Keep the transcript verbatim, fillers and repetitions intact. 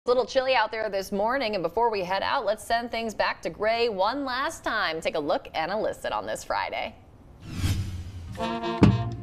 A little chilly out there this morning, and before we head out, let's send things back to gray one last time. Take a look and a listen on this Friday.